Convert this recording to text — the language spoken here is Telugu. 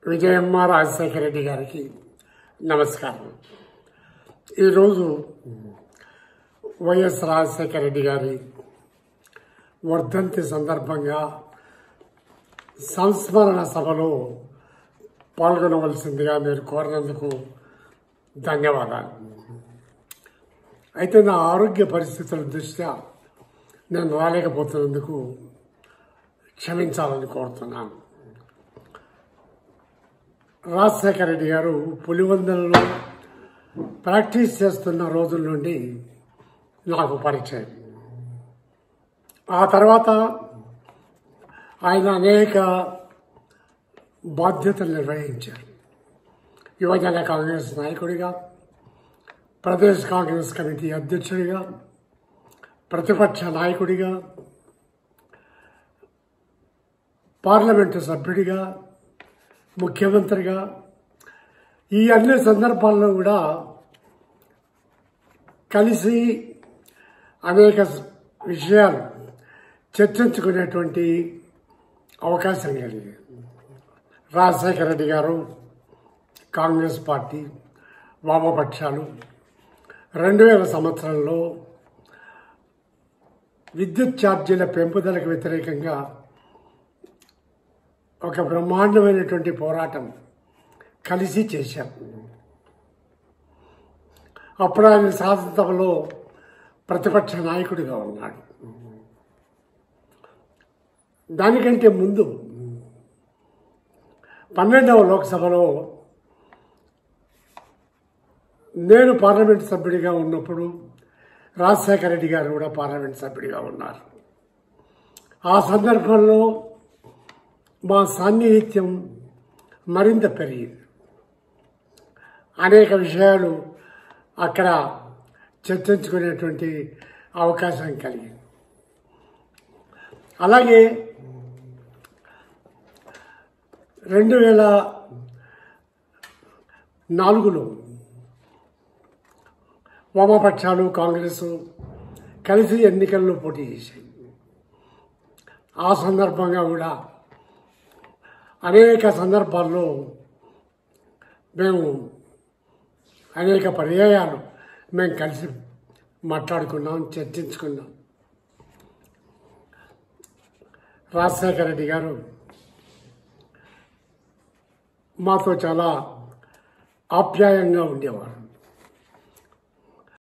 విజయమ్మ రాజశేఖర రెడ్డి గారికి నమస్కారం. ఈరోజు వైఎస్ రాజశేఖర రెడ్డి గారి వర్ధంతి సందర్భంగా సంస్మరణ సభలో పాల్గొనవలసిందిగా మీరు కోరినందుకు ధన్యవాదాలు. అయితే నా ఆరోగ్య పరిస్థితుల దృష్ట్యా నేను రాలేకపోతున్నందుకు క్షమించాలని కోరుతున్నాను. రాజశేఖర రెడ్డి గారు పులివెందులలో ప్రాక్టీస్ చేస్తున్న రోజుల నుండి నాకు పరిచయం. ఆ తర్వాత ఆయన అనేక బాధ్యతలు నిర్వహించారు. యువజన కాంగ్రెస్ నాయకుడిగా, ప్రదేశ్ కాంగ్రెస్ కమిటీ అధ్యక్షుడిగా, ప్రతిపక్ష నాయకుడిగా, పార్లమెంటు సభ్యుడిగా, ముఖ్యమంత్రిగా, ఈ అన్ని సందర్భాల్లో కూడా కలిసి అనేక విషయాలు చర్చించుకునేటువంటి అవకాశం కలిగింది. రాజశేఖర రెడ్డి గారు కాంగ్రెస్ పార్టీ, వామపక్షాలు 2000 సంవత్సరంలో విద్యుత్ ఛార్జీల పెంపుదలకు వ్యతిరేకంగా ఒక బ్రహ్మాండమైనటువంటి పోరాటం కలిసి చేశాం. అప్పుడు ఆయన శాసనసభలో ప్రతిపక్ష నాయకుడిగా ఉన్నాడు. దానికంటే ముందు 12వ లోక్సభలో నేను పార్లమెంట్ సభ్యుడిగా ఉన్నప్పుడు రాజశేఖర రెడ్డి గారు కూడా పార్లమెంట్ సభ్యుడిగా ఉన్నారు. ఆ సందర్భంలో మా సాన్నిహిత్యం మరింత పెరిగింది. అనేక విషయాలు అక్కడ చర్చించుకునేటువంటి అవకాశం కలిగింది. అలాగే 2004లో వామపక్షాలు, కాంగ్రెస్ కలిసి ఎన్నికల్లో పోటీ చేశాయి. ఆ సందర్భంగా కూడా అనేక సందర్భాల్లో మేము అనేక పర్యాయాలు కలిసి మాట్లాడుకున్నాం, చర్చించుకున్నాం. రాజశేఖర రెడ్డి గారు మాతో చాలా ఆప్యాయంగా ఉండేవారు.